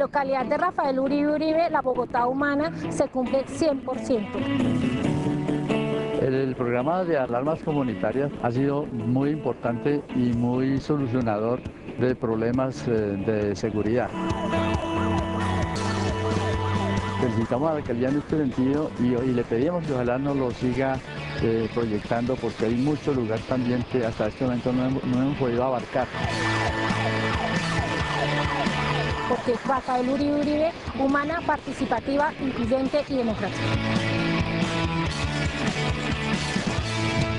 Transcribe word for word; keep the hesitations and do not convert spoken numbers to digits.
localidad de Rafael Uribe Uribe, la Bogotá humana se cumple cien por ciento. El programa de alarmas comunitarias ha sido muy importante y muy solucionador de problemas de seguridad. Felicitamos a la alcaldía en este sentido y, y le pedimos que ojalá nos lo siga eh, proyectando, porque hay muchos lugares también que hasta este momento no hemos, no hemos podido abarcar. Porque Rafael Uribe Uribe, humana, participativa, incluyente y democrática.